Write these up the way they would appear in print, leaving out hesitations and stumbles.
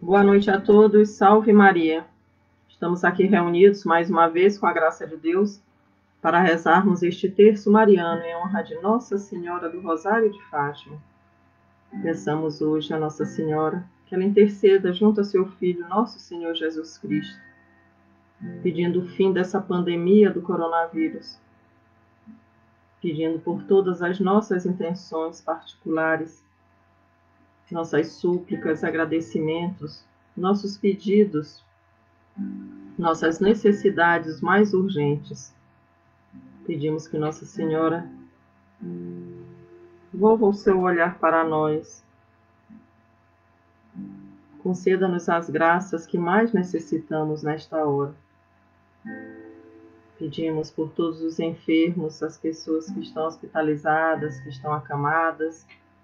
Boa noite a todos, salve Maria. Estamos aqui reunidos mais uma vez com a graça de Deus para rezarmos este terço mariano em honra de Nossa Senhora do Rosário de Fátima. Peçamos hoje a Nossa Senhora que ela interceda junto a seu Filho, nosso Senhor Jesus Cristo, pedindo o fim dessa pandemia do coronavírus, pedindo por todas as nossas intenções particulares, nossas súplicas, agradecimentos, nossos pedidos, nossas necessidades mais urgentes. Pedimos que Nossa Senhora volva o seu olhar para nós, conceda-nos as graças que mais necessitamos nesta hora. Pedimos por todos os enfermos, as pessoas que estão hospitalizadas, que estão acamadas,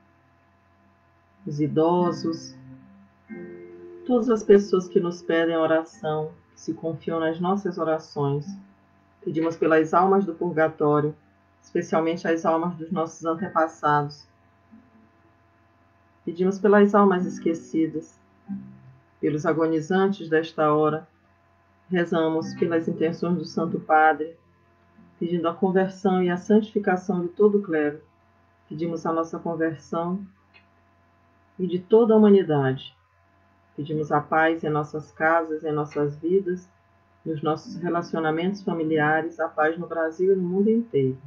os idosos, todas as pessoas que nos pedem oração, que se confiam nas nossas orações. Pedimos pelas almas do purgatório, especialmente as almas dos nossos antepassados. Pedimos pelas almas esquecidas, pelos agonizantes desta hora. Rezamos pelas intenções do Santo Padre, pedindo a conversão e a santificação de todo o clero. Pedimos a nossa conversão e de toda a humanidade. Pedimos a paz em nossas casas, em nossas vidas, nos nossos relacionamentos familiares, a paz no Brasil e no mundo inteiro.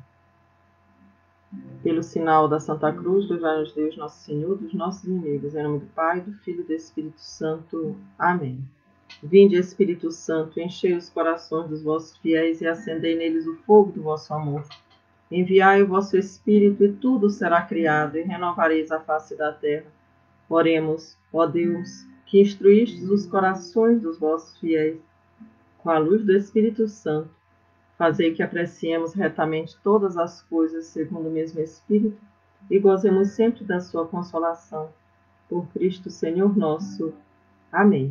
Pelo sinal da Santa Cruz, livrai-nos Deus, nosso Senhor, dos nossos inimigos. Em nome do Pai, do Filho e do Espírito Santo. Amém. Vinde, Espírito Santo, enchei os corações dos vossos fiéis e acendei neles o fogo do vosso amor. Enviai o vosso Espírito e tudo será criado e renovareis a face da terra. Oremos, ó Deus, que instruístes os corações dos vossos fiéis com a luz do Espírito Santo. Fazei que apreciemos retamente todas as coisas segundo o mesmo Espírito e gozemos sempre da sua consolação. Por Cristo Senhor nosso. Amém.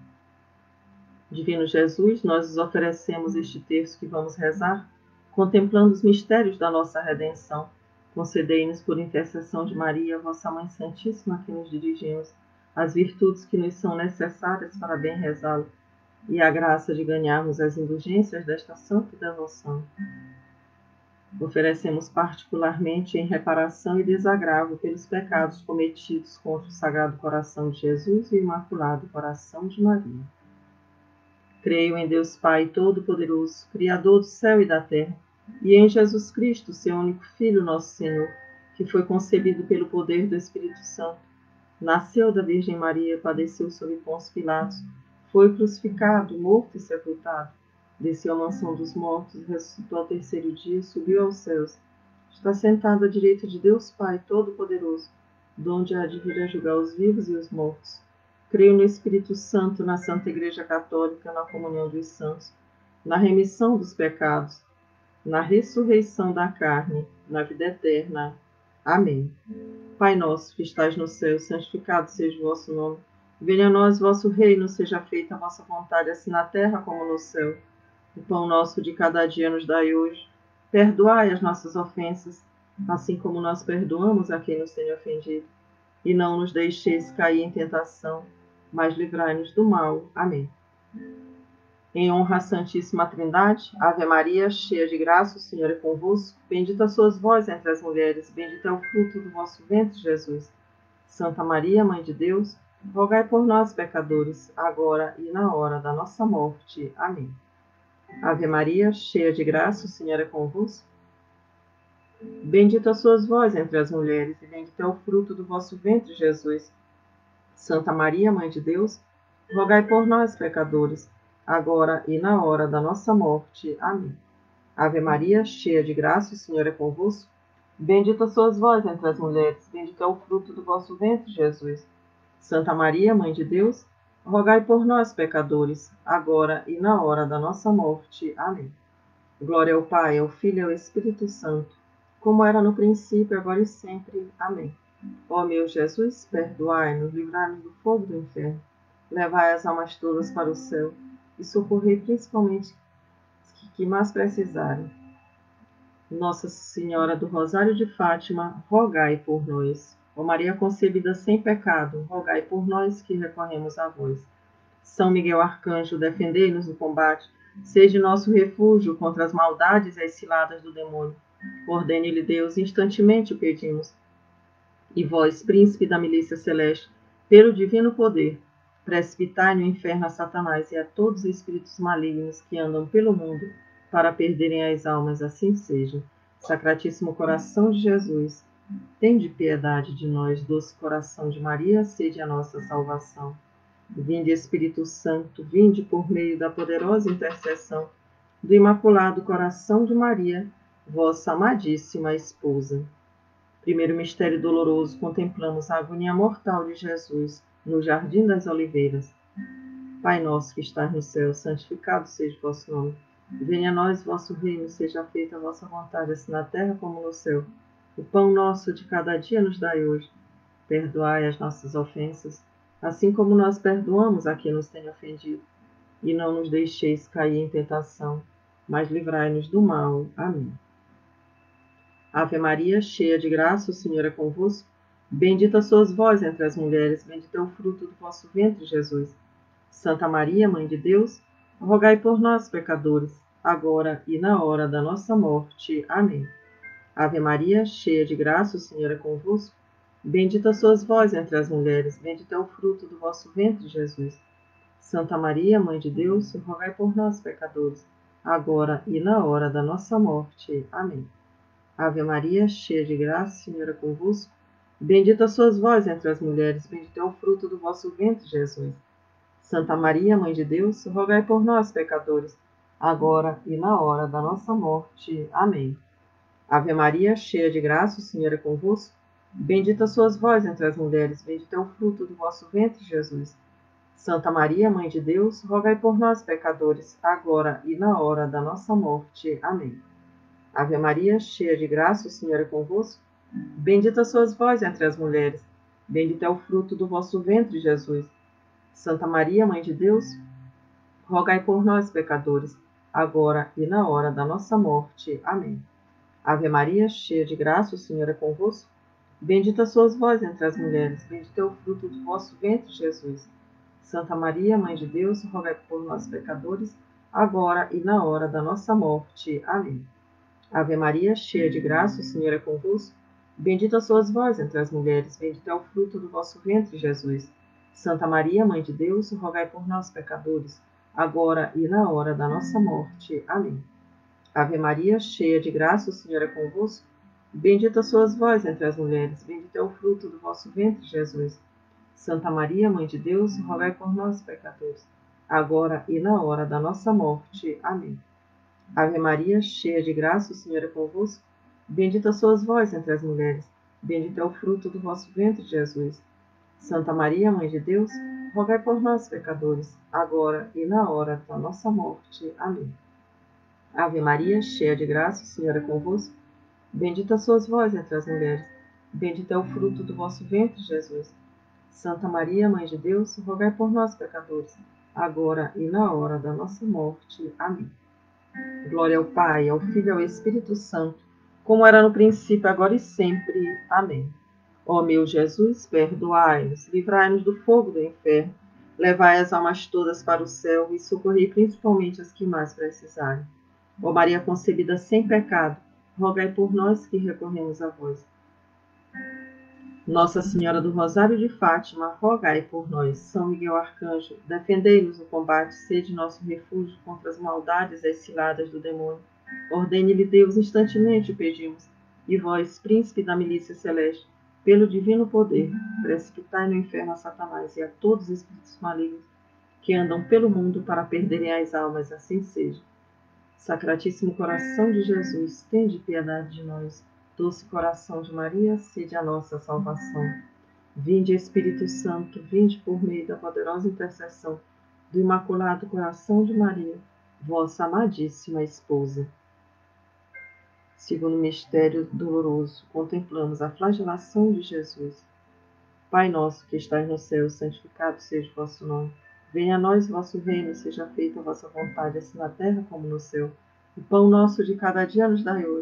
Divino Jesus, nós vos oferecemos este terço que vamos rezar, contemplando os mistérios da nossa redenção. Concedei-nos, por intercessão de Maria, vossa Mãe Santíssima, a que nos dirigimos, as virtudes que nos são necessárias para bem rezá-lo, e a graça de ganharmos as indulgências desta santa devoção. Oferecemos particularmente em reparação e desagravo pelos pecados cometidos contra o Sagrado Coração de Jesus e o Imaculado Coração de Maria. Creio em Deus Pai Todo-Poderoso, Criador do céu e da terra, e em Jesus Cristo, seu único Filho, nosso Senhor, que foi concebido pelo poder do Espírito Santo, nasceu da Virgem Maria, padeceu sob Pôncio Pilatos, foi crucificado, morto e sepultado, desceu à mansão dos mortos, ressuscitou ao terceiro dia, subiu aos céus, está sentado à direita de Deus Pai Todo-Poderoso, donde há de vir a julgar os vivos e os mortos. Creio no Espírito Santo, na Santa Igreja Católica, na comunhão dos santos, na remissão dos pecados, na ressurreição da carne, na vida eterna. Amém. Pai nosso, que estais no céu, santificado seja o vosso nome. Venha a nós vosso reino, seja feita a vossa vontade, assim na terra como no céu. O pão nosso de cada dia nos dai hoje. Perdoai as nossas ofensas, assim como nós perdoamos a quem nos tem ofendido. E não nos deixeis cair em tentação, mas livrai-nos do mal. Amém. Em honra à Santíssima Trindade, Ave Maria, cheia de graça, o Senhor é convosco. Bendita sois vós entre as mulheres, bendito é o fruto do vosso ventre, Jesus. Santa Maria, Mãe de Deus, rogai por nós, pecadores, agora e na hora da nossa morte. Amém. Ave Maria, cheia de graça, o Senhor é convosco. Bendita sois vós entre as mulheres, e bendito é o fruto do vosso ventre, Jesus. Santa Maria, Mãe de Deus, rogai por nós, pecadores, agora e na hora da nossa morte. Amém. Ave Maria, cheia de graça, o Senhor é convosco. Bendita sois vós entre as mulheres, bendito é o fruto do vosso ventre, Jesus. Santa Maria, Mãe de Deus, rogai por nós, pecadores, agora e na hora da nossa morte. Amém. Glória ao Pai, ao Filho e ao Espírito Santo, como era no princípio, agora e sempre. Amém. Ó meu Jesus, perdoai-nos, livrai-nos do fogo do inferno, levai as almas todas para o céu e socorrei principalmente os que mais precisarem. Nossa Senhora do Rosário de Fátima, rogai por nós. Ó Maria concebida sem pecado, rogai por nós que recorremos a vós. São Miguel Arcanjo, defendei-nos no combate, seja nosso refúgio contra as maldades e as ciladas do demônio. Ordene-lhe Deus, instantemente o pedimos. E vós, príncipe da milícia celeste, pelo divino poder, precipitai no inferno a Satanás e a todos os espíritos malignos que andam pelo mundo, para perderem as almas, assim seja. Sacratíssimo coração de Jesus, tende piedade de nós. Doce coração de Maria, sede a nossa salvação. Vinde, Espírito Santo, vinde por meio da poderosa intercessão do Imaculado Coração de Maria, vossa amadíssima esposa. Primeiro mistério doloroso, contemplamos a agonia mortal de Jesus no Jardim das Oliveiras. Pai nosso que estás no céu, santificado seja o vosso nome. Venha a nós vosso reino, seja feita a vossa vontade, assim na terra como no céu. O pão nosso de cada dia nos dai hoje. Perdoai as nossas ofensas, assim como nós perdoamos a quem nos tem ofendido. E não nos deixeis cair em tentação, mas livrai-nos do mal. Amém. Ave Maria, cheia de graça, o Senhor é convosco. Bendita sois vós entre as mulheres, bendito é o fruto do vosso ventre, Jesus. Santa Maria, Mãe de Deus, rogai por nós, pecadores, agora e na hora da nossa morte. Amém. Ave Maria, cheia de graça, o Senhor é convosco. Bendita sois vós entre as mulheres, bendito é o fruto do vosso ventre, Jesus. Santa Maria, Mãe de Deus, rogai por nós, pecadores, agora e na hora da nossa morte. Amém. Ave Maria, cheia de graça, o Senhor é convosco. Bendita sois vós entre as mulheres, bendito é o fruto do vosso ventre, Jesus. Santa Maria, Mãe de Deus, rogai por nós, pecadores, agora e na hora da nossa morte. Amém. Ave Maria, cheia de graça, o Senhor é convosco. Bendita sois vós entre as mulheres, bendito é o fruto do vosso ventre, Jesus. Santa Maria, Mãe de Deus, rogai por nós, pecadores, agora e na hora da nossa morte. Amém. Ave Maria, cheia de graça, o Senhor é convosco. Bendita sois vós entre as mulheres, bendito é o fruto do vosso ventre, Jesus. Santa Maria, Mãe de Deus, rogai por nós, pecadores, agora e na hora da nossa morte. Amém. Ave Maria, cheia de graça, o Senhor é convosco. Bendita sois vós entre as mulheres, bendito é o fruto do vosso ventre, Jesus. Santa Maria, Mãe de Deus, rogai por nós, pecadores, agora e na hora da nossa morte. Amém. Ave Maria, cheia de graça, o Senhor é convosco. Bendita sois vós entre as mulheres, bendito é o fruto do vosso ventre, Jesus. Santa Maria, Mãe de Deus, rogai por nós, pecadores, agora e na hora da nossa morte. Amém. Ave Maria, cheia de graça, o Senhor é convosco. Bendita sois vós entre as mulheres, bendito é o fruto do vosso ventre, Jesus. Santa Maria, Mãe de Deus, rogai por nós, pecadores, agora e na hora da nossa morte. Amém. Ave Maria, cheia de graça, o Senhor é convosco. Bendita sois vós entre as mulheres, bendito é o fruto do vosso ventre, Jesus. Santa Maria, Mãe de Deus, rogai por nós, pecadores, agora e na hora da nossa morte. Amém. Ave Maria, cheia de graça, o Senhor é convosco. Bendita sois vós entre as mulheres, bendito é o fruto do vosso ventre, Jesus. Santa Maria, Mãe de Deus, rogai por nós, pecadores, agora e na hora da nossa morte. Amém. Glória ao Pai, ao Filho e ao Espírito Santo, como era no princípio, agora e sempre. Amém. Ó meu Jesus, perdoai-nos, livrai-nos do fogo do inferno, levai as almas todas para o céu e socorrei principalmente as que mais precisarem. Ó Maria concebida sem pecado, rogai por nós que recorremos a vós. Nossa Senhora do Rosário de Fátima, rogai por nós. São Miguel Arcanjo, defendei-nos no combate, sede nosso refúgio contra as maldades e as ciladas do demônio. Ordene-lhe Deus, instantemente o pedimos. E vós, príncipe da milícia celeste, pelo divino poder, precipitai no inferno a Satanás e a todos os espíritos malignos que andam pelo mundo para perderem as almas, assim seja. Sacratíssimo coração de Jesus, tende piedade de nós. Doce coração de Maria, sede a nossa salvação. Vinde, Espírito Santo, vinde por meio da poderosa intercessão do Imaculado Coração de Maria, vossa amadíssima esposa. Segundo mistério doloroso, contemplamos a flagelação de Jesus. Pai nosso que estais no céu, santificado seja o vosso nome. Venha a nós o vosso reino, seja feita a vossa vontade, assim na terra como no céu. O pão nosso de cada dia nos dai hoje.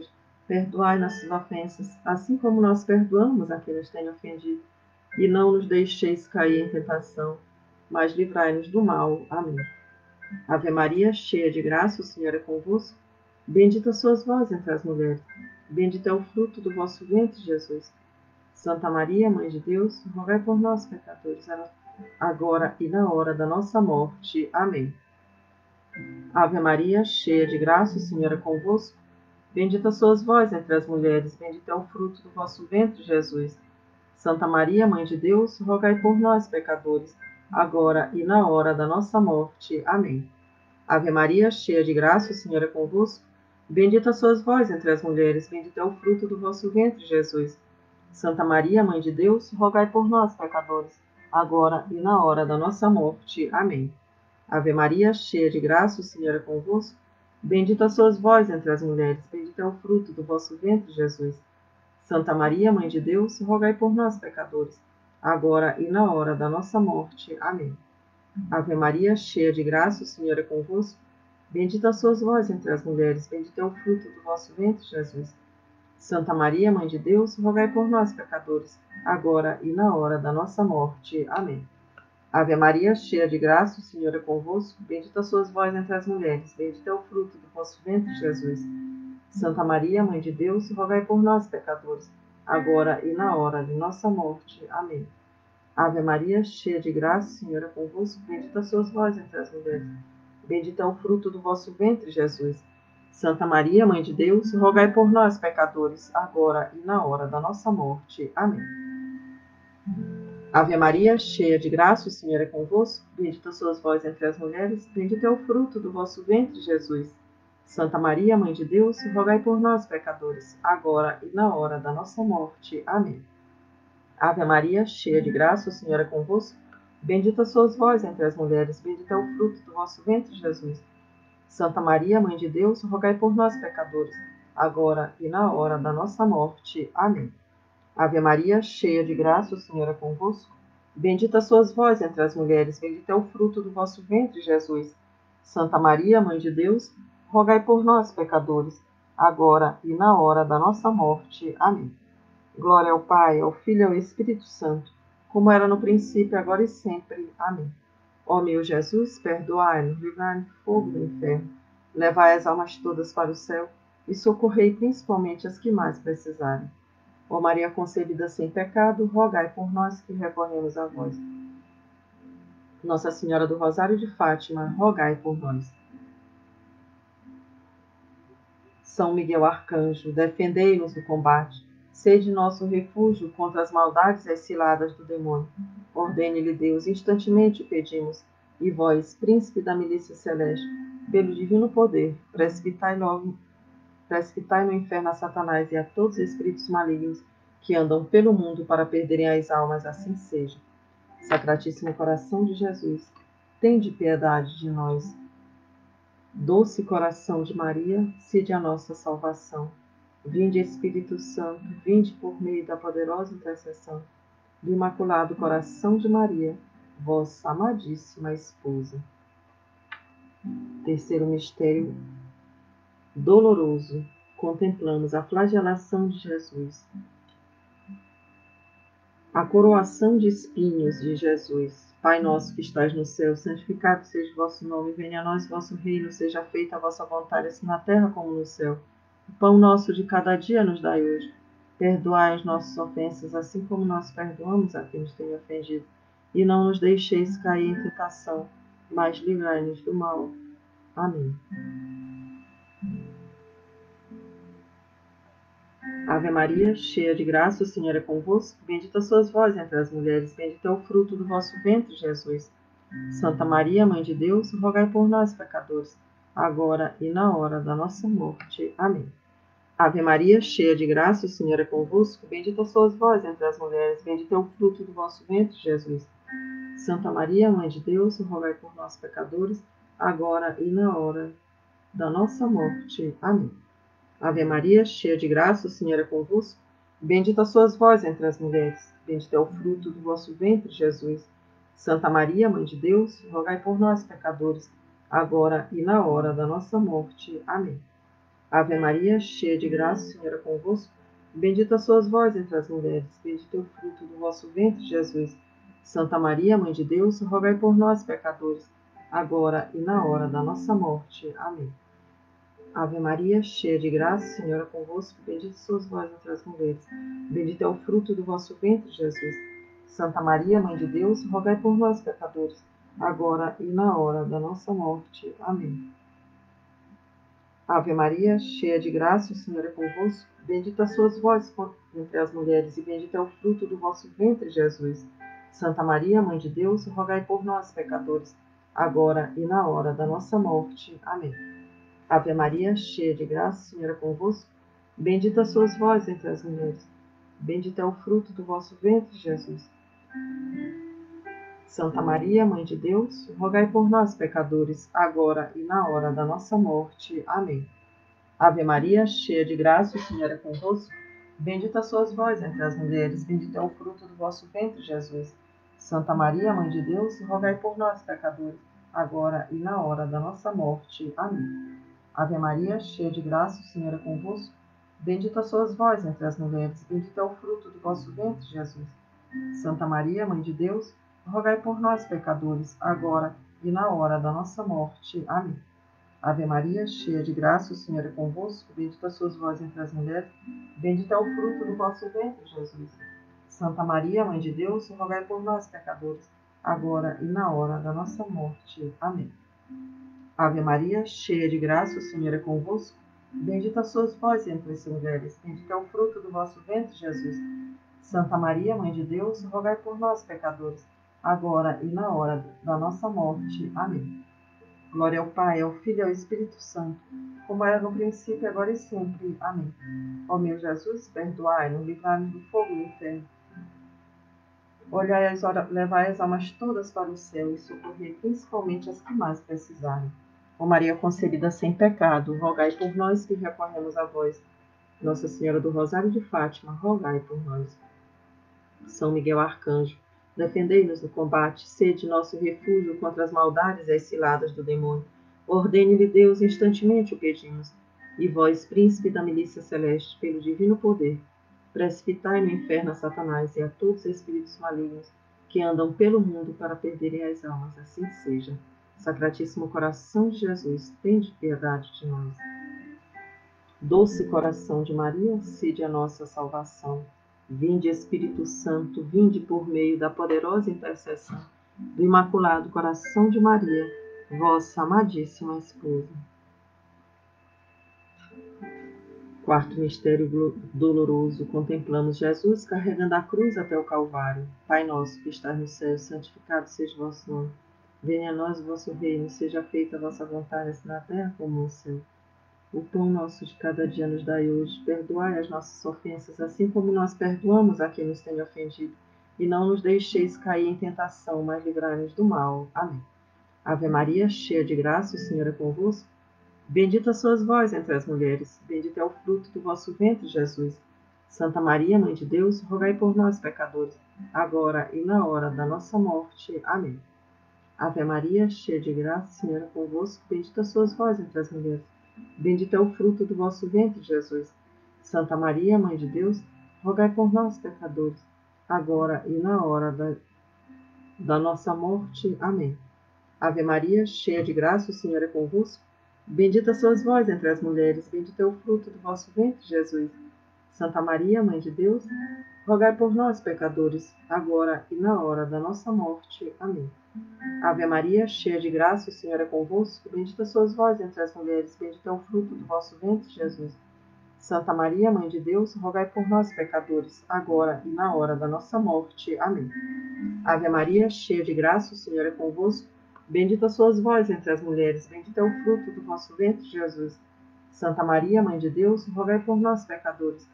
Perdoai nossas ofensas, assim como nós perdoamos a quem nos tem ofendido. E não nos deixeis cair em tentação, mas livrai-nos do mal. Amém. Ave Maria, cheia de graça, o Senhor é convosco. Bendita sois vós entre as mulheres. Bendito é o fruto do vosso ventre, Jesus. Santa Maria, Mãe de Deus, rogai por nós, pecadores, agora e na hora da nossa morte. Amém. Ave Maria, cheia de graça, o Senhor é convosco. Bendita sois vós entre as mulheres, bendito é o fruto do vosso ventre, Jesus. Santa Maria, Mãe de Deus, rogai por nós, pecadores, agora e na hora da nossa morte. Amém. Ave Maria, cheia de graça, o Senhor é convosco. Bendita sois vós entre as mulheres, bendito é o fruto do vosso ventre, Jesus. Santa Maria, Mãe de Deus, rogai por nós, pecadores, agora e na hora da nossa morte. Amém. Ave Maria, cheia de graça, o Senhor é convosco. Bendita sois vós entre as mulheres, bendito é o fruto do vosso ventre, Jesus. Santa Maria, Mãe de Deus, rogai por nós, pecadores, agora e na hora da nossa morte. Amém. Ave Maria, cheia de graça, o Senhor é convosco. Bendita sois vós entre as mulheres, bendito é o fruto do vosso ventre, Jesus. Santa Maria, Mãe de Deus, rogai por nós, pecadores, agora e na hora da nossa morte. Amém. Ave Maria, cheia de graça, o Senhor é convosco. Bendita sois vós entre as mulheres, bendito é o fruto do vosso ventre, Jesus. Santa Maria, Mãe de Deus, rogai por nós, pecadores, agora e na hora de nossa morte. Amém. Ave Maria, cheia de graça, o Senhor é convosco. Bendita sois vós entre as mulheres, bendito é o fruto do vosso ventre, Jesus. Santa Maria, Mãe de Deus, rogai por nós, pecadores, agora e na hora da nossa morte. Amém. Ave Maria, cheia de graça, o Senhor é convosco. Bendita sois vós entre as mulheres, bendito é o fruto do vosso ventre, Jesus. Santa Maria, Mãe de Deus, rogai por nós, pecadores, agora e na hora da nossa morte. Amém. Ave Maria, cheia de graça, o Senhor é convosco. Bendita sois vós entre as mulheres, bendito é o fruto do vosso ventre, Jesus. Santa Maria, Mãe de Deus, rogai por nós, pecadores, agora e na hora da nossa morte. Amém. Ave Maria, cheia de graça, o Senhor é convosco. Bendita sois vós entre as mulheres, bendito é o fruto do vosso ventre, Jesus. Santa Maria, Mãe de Deus, rogai por nós, pecadores, agora e na hora da nossa morte. Amém. Glória ao Pai, ao Filho e ao Espírito Santo, como era no princípio, agora e sempre. Amém. Ó meu Jesus, perdoai-nos, livrai-nos do fogo do inferno, levai as almas todas para o céu e socorrei principalmente as que mais precisarem. Ó Maria concebida sem pecado, rogai por nós que recorremos a vós. Nossa Senhora do Rosário de Fátima, rogai por nós. São Miguel Arcanjo, defendei-nos no combate. Sede nosso refúgio contra as maldades e as ciladas do demônio. Ordene-lhe Deus, instantemente pedimos. E vós, príncipe da milícia celeste, pelo divino poder, precipitai no inferno a Satanás e a todos os espíritos malignos que andam pelo mundo para perderem as almas, assim seja. Sacratíssimo coração de Jesus, tende piedade de nós. Doce coração de Maria, sede a nossa salvação. Vinde, Espírito Santo, vinde por meio da poderosa intercessão do Imaculado Coração de Maria, vossa amadíssima esposa. Terceiro mistério doloroso. Contemplamos a flagelação de Jesus. A coroação de espinhos de Jesus. Pai nosso que estais no céu, santificado seja o vosso nome, venha a nós o vosso reino, seja feita a vossa vontade, assim na terra como no céu. O pão nosso de cada dia nos dai hoje. Perdoai as nossas ofensas, assim como nós perdoamos a quem nos tem ofendido. E não nos deixeis cair em tentação, mas livrai-nos do mal. Amém. Ave Maria, cheia de graça, o Senhor é convosco. Bendita sois vós entre as mulheres, bendito é o fruto do vosso ventre, Jesus. Santa Maria, Mãe de Deus, rogai por nós, pecadores, agora e na hora da nossa morte. Amém. Ave Maria, cheia de graça, o Senhor é convosco. Bendita sois vós entre as mulheres, bendito é o fruto do vosso ventre, Jesus. Santa Maria, Mãe de Deus, rogai por nós, pecadores, agora e na hora da nossa morte. Amém. Ave Maria, cheia de graça, o Senhor é convosco. Bendita sois vós entre as mulheres, bendito é o fruto do vosso ventre, Jesus. Santa Maria, Mãe de Deus, rogai por nós, pecadores, agora e na hora da nossa morte. Amém. Ave Maria, cheia de graça, o Senhor é convosco. Bendita sois vós entre as mulheres, bendito é o fruto do vosso ventre, Jesus. Santa Maria, Mãe de Deus, rogai por nós, pecadores, agora e na hora da nossa morte. Amém. Ave Maria, cheia de graça, o Senhor é convosco. Bendita sois vós entre as mulheres, bendito é o fruto do vosso ventre, Jesus. Santa Maria, Mãe de Deus, rogai por nós, pecadores, agora e na hora da nossa morte. Amém. Ave Maria, cheia de graça, o Senhor é convosco. Bendita sois vós entre as mulheres, e bendito é o fruto do vosso ventre, Jesus. Santa Maria, Mãe de Deus, rogai por nós, pecadores, agora e na hora da nossa morte. Amém. Ave Maria, cheia de graça, o Senhor é convosco. Bendita sois vós entre as mulheres. Bendito é o fruto do vosso ventre, Jesus. Santa Maria, Mãe de Deus, rogai por nós, pecadores, agora e na hora da nossa morte. Amém. Ave Maria, cheia de graça, o Senhor é convosco. Bendita sois vós entre as mulheres, bendito é o fruto do vosso ventre, Jesus. Santa Maria, Mãe de Deus, rogai por nós, pecadores, agora e na hora da nossa morte. Amém. Ave Maria, cheia de graça, o Senhor é convosco. Bendita sois vós entre as mulheres, bendito é o fruto do vosso ventre, Jesus. Santa Maria, Mãe de Deus, rogai por nós, pecadores, agora e na hora da nossa morte. Amém. Ave Maria, cheia de graça, o Senhor é convosco. Bendita sois vós entre as mulheres, bendito é o fruto do vosso ventre, Jesus. Santa Maria, Mãe de Deus, rogai por nós, pecadores, agora e na hora da nossa morte. Amém. Ave Maria, cheia de graça, o Senhor é convosco. Bendita sois vós entre as mulheres, bendito é o fruto do vosso ventre, Jesus. Santa Maria, Mãe de Deus, rogai por nós, pecadores, agora e na hora da nossa morte. Amém. Glória ao Pai, ao Filho e ao Espírito Santo, como era no princípio, agora e sempre. Amém. Ó meu Jesus, perdoai-nos, livrai-nos do fogo do inferno. Olhai levai as almas todas para o céu e socorrei principalmente as que mais precisarem. Ó Maria concebida sem pecado, rogai por nós que recorremos a vós. Nossa Senhora do Rosário de Fátima, rogai por nós. São Miguel Arcanjo, defendei-nos no combate, sede nosso refúgio contra as maldades e as ciladas do demônio. Ordene-lhe Deus, instantemente o pedimos. E vós, príncipe da milícia celeste, pelo divino poder, precipitai no inferno a Satanás e a todos os espíritos malignos que andam pelo mundo para perderem as almas. Assim seja. Sacratíssimo coração de Jesus, tende piedade de nós. Doce coração de Maria, sede a nossa salvação. Vinde, Espírito Santo, vinde por meio da poderosa intercessão do Imaculado Coração de Maria, vossa amadíssima esposa. Quarto mistério doloroso, contemplamos Jesus carregando a cruz até o Calvário. Pai nosso que estás no céu, santificado seja o vosso nome. Venha a nós o vosso reino, seja feita a vossa vontade, assim na terra como no céu. O pão nosso de cada dia nos dai hoje. Perdoai as nossas ofensas, assim como nós perdoamos a quem nos tem ofendido. E não nos deixeis cair em tentação, mas livrai-nos do mal. Amém. Ave Maria, cheia de graça, o Senhor é convosco. Bendita sois vós entre as mulheres, bendito é o fruto do vosso ventre, Jesus. Santa Maria, Mãe de Deus, rogai por nós, pecadores, agora e na hora da nossa morte. Amém. Ave Maria, cheia de graça, o Senhor é convosco. Bendita sois vós entre as mulheres, bendito é o fruto do vosso ventre, Jesus. Santa Maria, Mãe de Deus, rogai por nós, pecadores, agora e na hora da nossa morte. Amém. Ave Maria, cheia de graça, o Senhor é convosco. Bendita sois vós entre as mulheres, bendito é o fruto do vosso ventre, Jesus. Santa Maria, Mãe de Deus, rogai por nós, pecadores, agora e na hora da nossa morte. Amém. Ave Maria, cheia de graça, o Senhor é convosco. Bendita sois vós entre as mulheres, bendito é o fruto do vosso ventre, Jesus. Santa Maria, Mãe de Deus, rogai por nós, pecadores, agora e na hora da nossa morte. Amém. Ave Maria, cheia de graça, o Senhor é convosco. Bendita sois vós entre as mulheres, bendito é o fruto do vosso ventre, Jesus. Santa Maria, Mãe de Deus, rogai por nós, pecadores,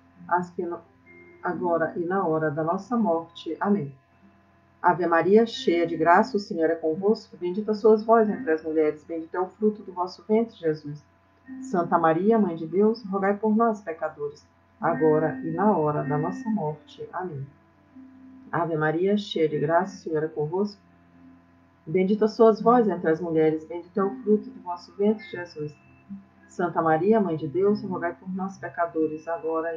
agora e na hora da nossa morte. Amém. Ave Maria, cheia de graça, o Senhor é convosco. Bendita sois vós entre as mulheres, bendito é o fruto do vosso ventre, Jesus. Santa Maria, Mãe de Deus, rogai por nós, pecadores, agora e na hora da nossa morte. Amém. Ave Maria, cheia de graça, o Senhor é convosco. Bendita sois vós entre as mulheres, bendito é o fruto do vosso ventre, Jesus. Santa Maria, Mãe de Deus, rogai por nós, pecadores, agora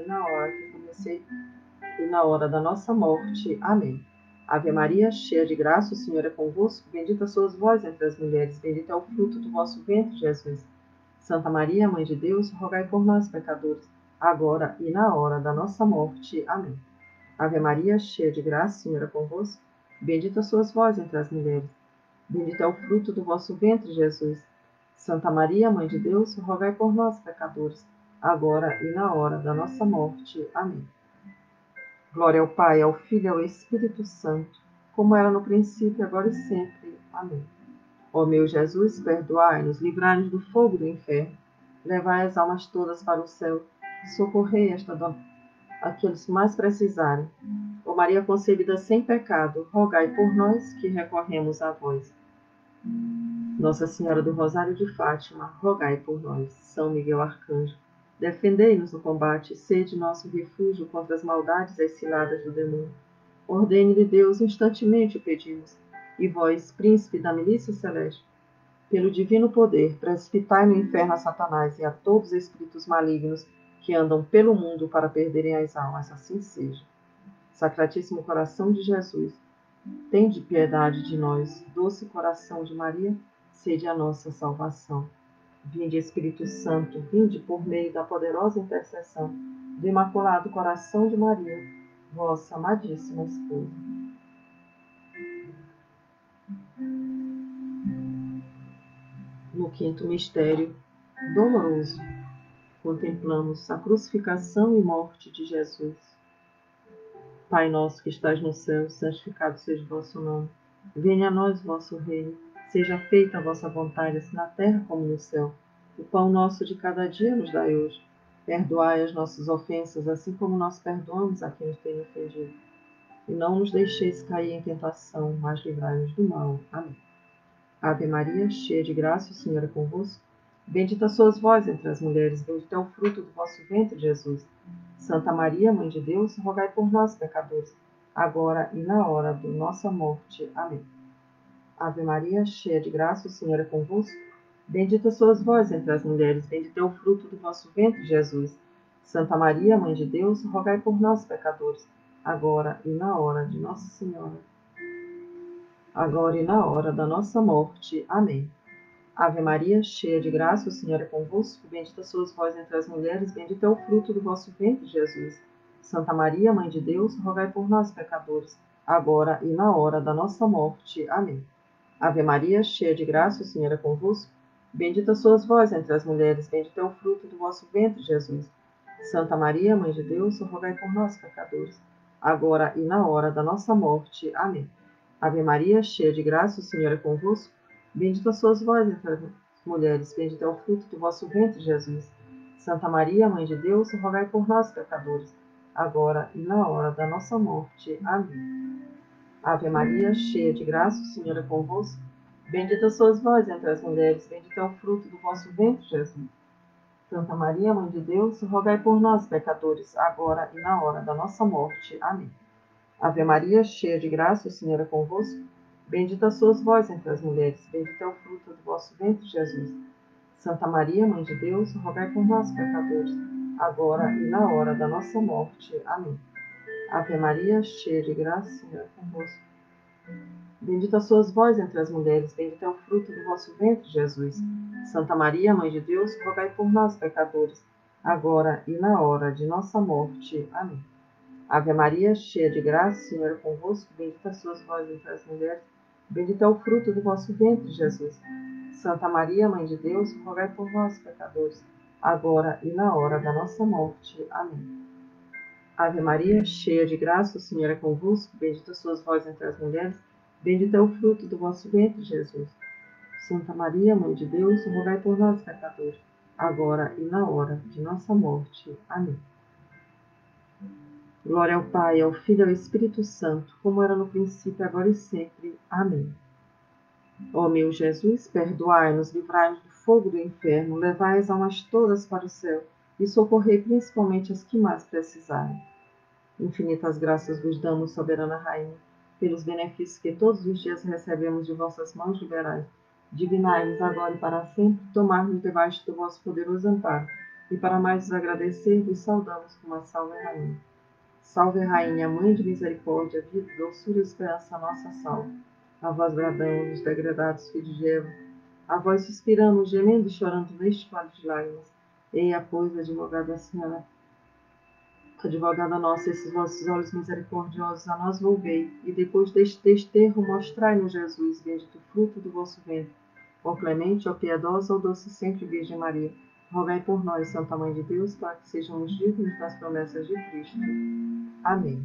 e na hora da nossa morte. Amém. Ave Maria, cheia de graça, o Senhor é convosco. Bendita sois vós entre as mulheres, bendito é o fruto do vosso ventre, Jesus. Santa Maria, Mãe de Deus, rogai por nós, pecadores, agora e na hora da nossa morte. Amém. Ave Maria, cheia de graça, o Senhor é convosco. Bendita sois vós entre as mulheres, bendito é o fruto do vosso ventre, Jesus. Santa Maria, Mãe de Deus, rogai por nós, pecadores, agora e na hora da nossa morte. Amém. Glória ao Pai, ao Filho e ao Espírito Santo, como era no princípio, agora e sempre. Amém. Ó meu Jesus, perdoai-nos, livrai-nos do fogo do inferno, levai as almas todas para o céu e socorrei aqueles que mais precisarem. Ó Maria concebida sem pecado, rogai por nós que recorremos a vós. Nossa Senhora do Rosário de Fátima, rogai por nós. São Miguel Arcanjo, defendei-nos no combate, sede nosso refúgio contra as maldades e as ciladas do demônio. Ordene-lhe Deus, instantemente o pedimos. E vós, príncipe da milícia celeste, pelo divino poder, precipitai no inferno a Satanás e a todos os espíritos malignos que andam pelo mundo para perderem as almas. Assim seja. Sacratíssimo coração de Jesus, tende piedade de nós. Doce coração de Maria, sede a nossa salvação. Vinde, Espírito Santo, vinde por meio da poderosa intercessão do Imaculado Coração de Maria, vossa amadíssima esposa. No quinto mistério doloroso, contemplamos a crucificação e morte de Jesus. Pai nosso que estás no céu, santificado seja o vosso nome. Venha a nós o vosso reino. Seja feita a vossa vontade, assim na terra como no céu. O pão nosso de cada dia nos dai hoje. Perdoai as nossas ofensas, assim como nós perdoamos a quem nos tem ofendido. E não nos deixeis cair em tentação, mas livrai-nos do mal. Amém. Ave Maria, cheia de graça, o Senhor é convosco. Bendita sois vós entre as mulheres, bendito é o fruto do vosso ventre, Jesus. Santa Maria, Mãe de Deus, rogai por nós, pecadores, agora e na hora da nossa morte. Amém. Ave Maria, cheia de graça, o Senhor é convosco. Bendita sois vós entre as mulheres, bendito é o fruto do vosso ventre, Jesus. Santa Maria, Mãe de Deus, rogai por nós, pecadores, agora e na hora de Nossa Senhora. Agora e na hora da nossa morte. Amém. Ave Maria, cheia de graça, o Senhor é convosco. Bendita sois vós entre as mulheres, bendito é o fruto do vosso ventre, Jesus. Santa Maria, Mãe de Deus, rogai por nós, pecadores, agora e na hora da nossa morte. Amém. Ave Maria, cheia de graça, o Senhor é convosco. Bendita sois vós entre as mulheres, bendito é o fruto do vosso ventre, Jesus. Santa Maria, Mãe de Deus, rogai por nós, pecadores, agora e na hora da nossa morte. Amém. Ave Maria, cheia de graça, o Senhor é convosco. Bendita sois vós entre as mulheres, bendito é o fruto do vosso ventre, Jesus. Santa Maria, Mãe de Deus, rogai por nós, pecadores, agora e na hora da nossa morte. Amém. Ave Maria, cheia de graça, o Senhor é convosco. Bendita sois vós entre as mulheres, bendito é o fruto do vosso ventre, Jesus. Santa Maria, Mãe de Deus, rogai por nós, pecadores, agora e na hora da nossa morte. Amém. Ave Maria, cheia de graça, o Senhor é convosco. Bendita sois vós entre as mulheres, bendito é o fruto do vosso ventre, Jesus. Santa Maria, Mãe de Deus, rogai por nós, pecadores, agora e na hora da nossa morte. Amém. Ave Maria, cheia de graça, o Senhor é convosco. Bendita sois vós entre as mulheres, bendito é o fruto do vosso ventre, Jesus. Santa Maria, Mãe de Deus, rogai por nós, pecadores, agora e na hora de nossa morte. Amém. Ave Maria, cheia de graça, o Senhor é convosco. Bendita sois vós entre as mulheres, bendito é o fruto do vosso ventre, Jesus. Santa Maria, Mãe de Deus, rogai por nós, pecadores, agora e na hora da nossa morte. Amém. Ave Maria, cheia de graça, o Senhor é convosco. Bendita sois vós entre as mulheres, bendito é o fruto do vosso ventre, Jesus. Santa Maria, Mãe de Deus, rogai por nós, pecadores, agora e na hora de nossa morte. Amém. Glória ao Pai, ao Filho e ao Espírito Santo, como era no princípio, agora e sempre. Amém. Ó meu Jesus, perdoai-nos, livrai-nos do fogo do inferno, levai as almas todas para o céu e socorrei principalmente as que mais precisarem. Infinitas graças vos damos, soberana Rainha, pelos benefícios que todos os dias recebemos de vossas mãos liberais. Dignai-vos agora e para sempre tomar-nos debaixo do vosso poderoso amparo, e para mais vos agradecer, vos saudamos com uma salve rainha. Salve rainha, mãe de misericórdia, vida, doçura e esperança, nossa salve. A vós bradamos, os degredados filhos de Eva, a vós suspiramos, gemendo e chorando neste vale de lágrimas. Eia, pois, advogada Senhora, advogada nossa, esses vossos olhos misericordiosos a nós volvei, e depois deste desterro mostrai-nos Jesus, bendito fruto do vosso ventre. Ó clemente, ó piedosa, ó doce sempre Virgem Maria, rogai por nós, Santa Mãe de Deus, para que sejamos dignos das promessas de Cristo. Amém.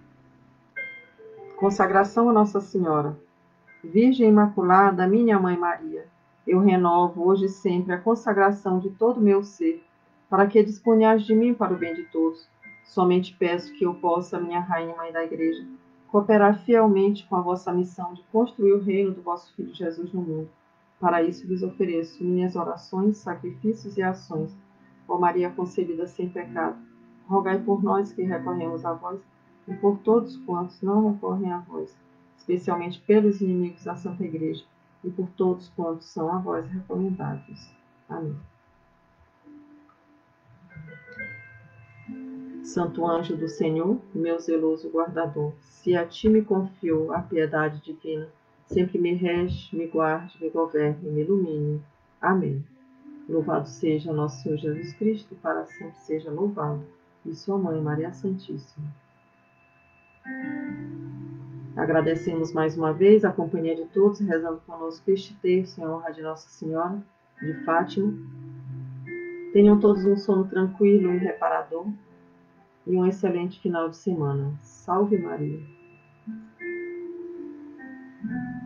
Consagração a Nossa Senhora. Virgem Imaculada, minha Mãe Maria, eu renovo hoje e sempre a consagração de todo o meu ser, para que disponhais de mim para o bem de todos. Somente peço que eu possa, minha Rainha e Mãe da Igreja, cooperar fielmente com a vossa missão de construir o reino do vosso Filho Jesus no mundo. Para isso vos ofereço minhas orações, sacrifícios e ações. Ó Maria concebida sem pecado, rogai por nós que recorremos a vós e por todos quantos não recorrem a vós, especialmente pelos inimigos da Santa Igreja e por todos quantos são a vós recomendados. Amém. Santo anjo do Senhor, meu zeloso guardador, se a ti me confiou a piedade divina, sempre me rege, me guarde, me governe, me ilumine. Amém. Louvado seja nosso Senhor Jesus Cristo, para sempre seja louvado, e sua Mãe Maria Santíssima. Agradecemos mais uma vez a companhia de todos, rezando conosco este terço em honra de Nossa Senhora de Fátima. Tenham todos um sono tranquilo e reparador e um excelente final de semana. Salve Maria!